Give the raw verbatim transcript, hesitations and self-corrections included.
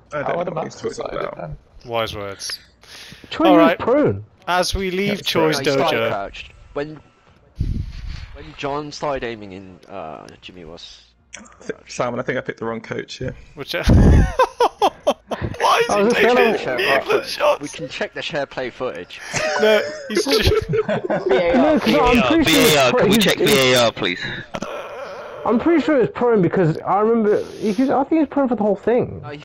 I I don't would know have what he's talking decided about. then. Wise words. Choi All was right. prone. As we leave Yeah, Choi's sorry. No, he started dojo, crouched. When when John started aiming in, uh, Jimmy was. Simon, I think I picked the wrong coach here. which why is I he was just taking gonna- Share needless footage. shots? We can check the share play footage. No, he's just... No, 'cause I'm pretty sure V A R, it's pro- can we he's- check he's- V A R, please? I'm pretty sure it's prone because I remember. He, I think he's prone for the whole thing. No,